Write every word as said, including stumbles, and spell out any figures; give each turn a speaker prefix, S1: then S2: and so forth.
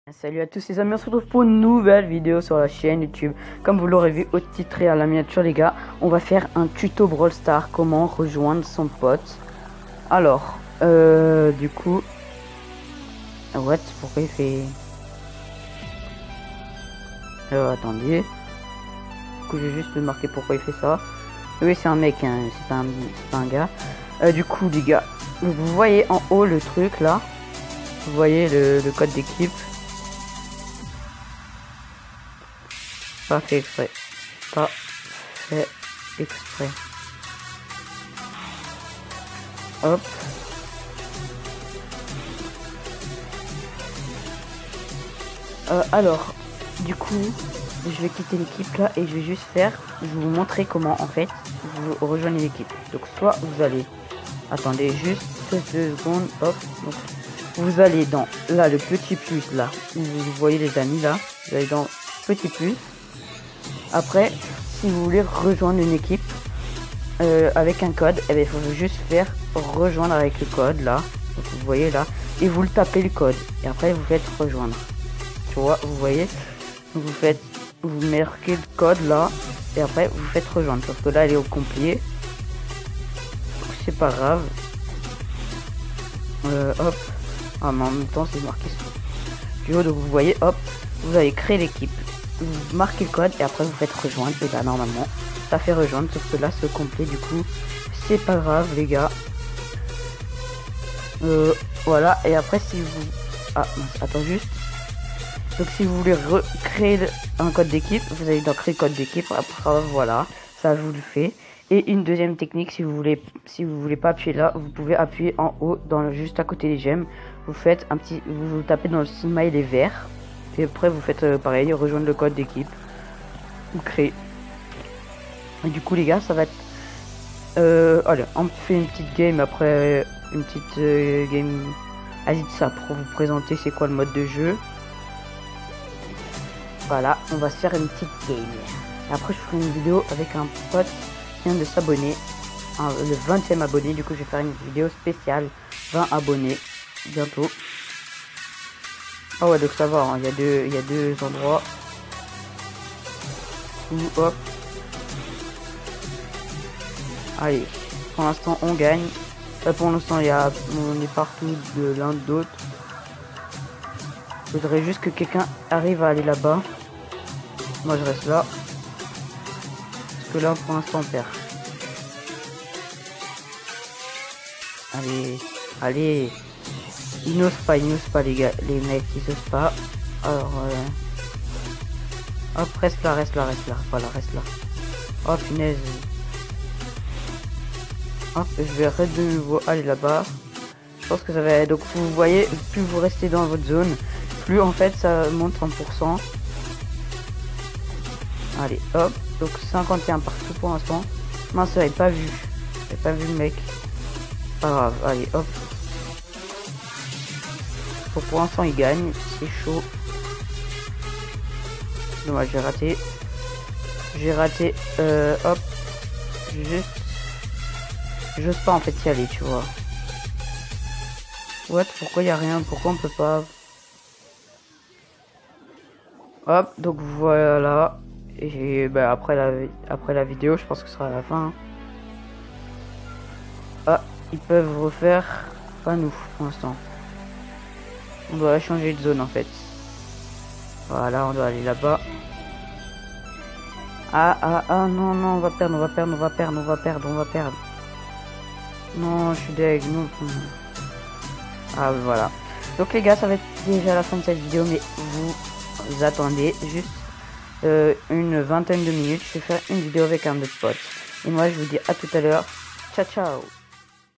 S1: Salut à tous les amis, on se retrouve pour une nouvelle vidéo sur la chaîne YouTube. Comme vous l'aurez vu au titre et à la miniature les gars, on va faire un tuto Brawl Stars, comment rejoindre son pote. Alors, euh, du coup... What? Pourquoi il fait... Euh, attendez. Du coup, j'ai juste marqué pourquoi il fait ça. Oui, c'est un mec, hein, c'est pas, pas un gars. Euh, du coup, les gars, vous voyez en haut le truc là. Vous voyez le, le code d'équipe. Pas fait exprès. Pas fait exprès. Hop. Euh, alors, du coup, je vais quitter l'équipe là et je vais juste faire, je vais vous montrer comment en fait vous rejoignez l'équipe. Donc soit vous allez, attendez juste deux secondes, hop. Donc, vous allez dans là le petit plus là, où vous voyez les amis là, vous allez dans petit plus. Après, si vous voulez rejoindre une équipe euh, avec un code, eh bien, il faut juste faire rejoindre avec le code là. Donc, vous voyez là, et vous le tapez le code. Et après, vous faites rejoindre. Tu vois, vous voyez. Donc, vous faites, vous marquez le code là, et après vous faites rejoindre. Sauf que là, elle est au complet. C'est pas grave. Euh, hop. Ah, mais en même temps, c'est marqué du haut. Donc, vous voyez, hop, vous allez créer l'équipe. Vous marquez le code et après vous faites rejoindre et là normalement ça fait rejoindre, sauf que là ce complet du coup c'est pas grave les gars. Euh, voilà, et après si vous ah mince, attends juste, donc si vous voulez recréer un code d'équipe, vous allez dans créer code d'équipe, après voilà ça vous le fait. Et une deuxième technique, si vous voulez si vous voulez pas appuyer là, vous pouvez appuyer en haut dans le, juste à côté des gemmes, vous faites un petit, vous, vous tapez dans le smiley vert. Et après vous faites euh, pareil, rejoindre le code d'équipe ou créer. Et du coup les gars ça va être euh, allez on fait une petite game après une petite euh, game Vas-y ça pour vous présenter c'est quoi le mode de jeu. Voilà, on va se faire une petite game. Et après je ferai une vidéo avec un pote qui vient de s'abonner, le vingtième abonné. Du coup je vais faire une vidéo spéciale vingt abonnés bientôt. Ah ouais, donc ça va, il hein, y a deux il y a deux endroits où hop. Allez, pour l'instant on gagne. Là pour l'instant il y a on est partout de l'un de l'autre. Il faudrait juste que quelqu'un arrive à aller là-bas. Moi je reste là. Parce que là pour l'instant on perd. Allez, allez. Ils n'osent pas, ils n'osent pas les gars, les mecs, ils osent pas. Alors, euh... hop, reste là, reste là, reste là. Voilà, reste là. Oh punaise. Hop, je vais de nouveau aller là-bas. Je pense que ça va. Donc vous voyez, plus vous restez dans votre zone, plus en fait ça monte en pourcent. Allez, hop. Donc cinquante et un partout pour l'instant. Mince, j'avais pas vu. J'avais pas vu le mec. Pas grave, allez, hop. Pour l'instant il gagne, c'est chaud. Dommage, j'ai raté. J'ai raté. Euh, hop. Juste. J'ose pas en fait y aller, tu vois. What? Pourquoi il y a rien? Pourquoi on peut pas? Hop, donc voilà. Et bah, après la après la vidéo, je pense que ce sera à la fin. Ah, ils peuvent refaire. Pas nous pour l'instant. On doit changer de zone en fait. Voilà, on doit aller là-bas. Ah, ah, ah, non, non, on va perdre, on va perdre, on va perdre, on va perdre, on va perdre. Non, je suis deg, non. Ah, voilà. Donc les gars, ça va être déjà la fin de cette vidéo, mais vous attendez juste euh, une vingtaine de minutes. Je vais faire une vidéo avec un autre pote. Et moi, je vous dis à tout à l'heure. Ciao, ciao.